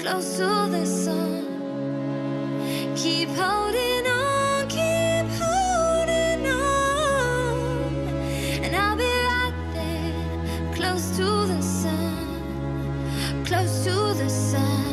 close to the sun. Keep holding on, keep holding on, and I'll be right there, close to the sun, close to the sun.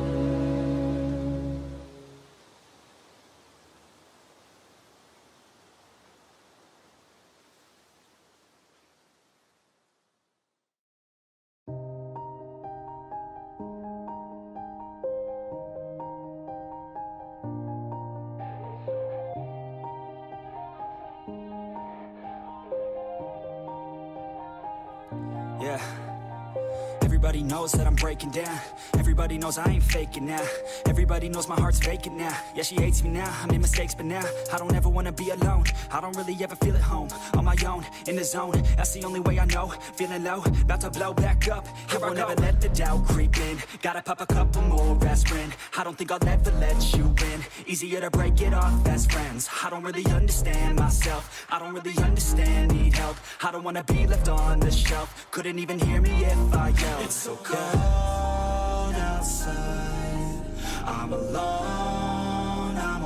Yeah. Everybody knows that I'm breaking down. Everybody knows I ain't faking now. Everybody knows my heart's vacant now. Yeah, she hates me now, I made mistakes, but now I don't ever wanna be alone. I don't really ever feel at home. On my own, in the zone, that's the only way I know. Feeling low, about to blow back up. I won't ever let the doubt creep in. Gotta pop a couple more aspirin. I don't think I'll ever let you in. Easier to break it off as friends. I don't really understand myself. I don't really understand, need help. I don't wanna be left on the shelf. Couldn't even hear me if I yelled. It's so cold outside, I'm alone, I'm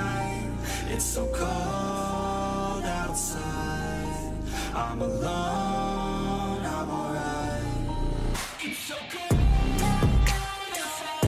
alright. It's so cold outside, I'm alone.